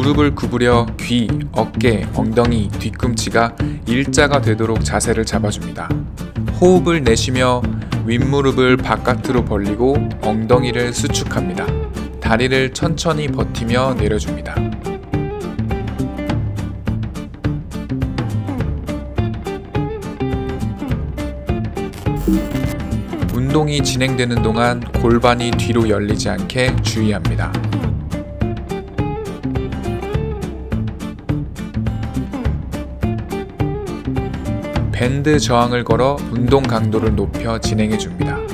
무릎을 구부려 귀, 어깨, 엉덩이, 뒤꿈치가 일자가 되도록 자세를 잡아줍니다. 호흡을 내쉬며 윗무릎을 바깥으로 벌리고 엉덩이를 수축합니다. 다리를 천천히 버티며 내려줍니다. 운동이 진행되는 동안 골반이 뒤로 열리지 않게 주의합니다. 밴드 저항을 걸어 운동 강도를 높여 진행해 줍니다.